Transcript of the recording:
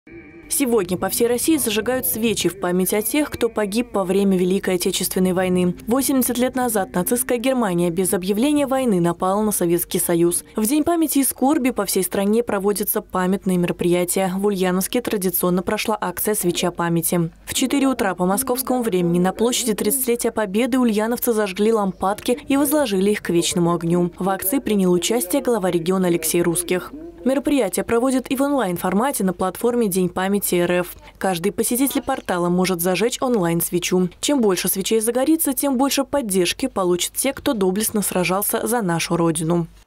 Сегодня по всей России зажигают свечи в память о тех, кто погиб во время Великой Отечественной войны. 80 лет назад нацистская Германия без объявления войны напала на Советский Союз. В День памяти и скорби по всей стране проводятся памятные мероприятия. В Ульяновске традиционно прошла акция «Свеча памяти». В 4 утра по московскому времени на площади 30-летия Победы ульяновцы зажгли лампадки и возложили их к вечному огню. В акции принял участие глава региона Алексей Русских. Мероприятие проводят и в онлайн-формате на платформе «День памяти РФ». Каждый посетитель портала может зажечь онлайн-свечу. Чем больше свечей загорится, тем больше поддержки получат те, кто доблестно сражался за нашу Родину.